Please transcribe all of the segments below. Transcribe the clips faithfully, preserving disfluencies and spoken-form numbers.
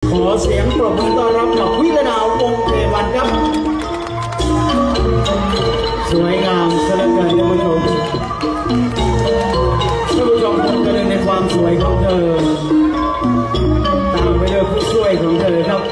ขอเสียงปรบมือต้อนรับกับวิรดาวงศ์เทวันครับสวยงามเสด็จเลยท่านผู้ชมท่านผู้ชมคงจะเดินในความสวยของเธอตามไปด้วยผู้ช่วยของเธอครับ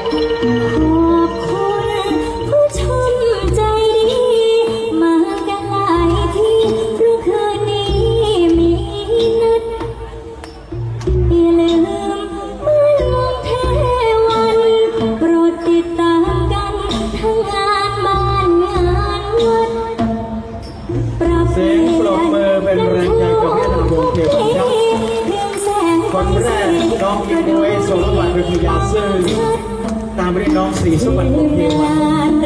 คนแรกน้องกินด้วยสมบัติวิทยาซื่อตามไปด้วยน้องสีสมบัติวงศ์เทวัน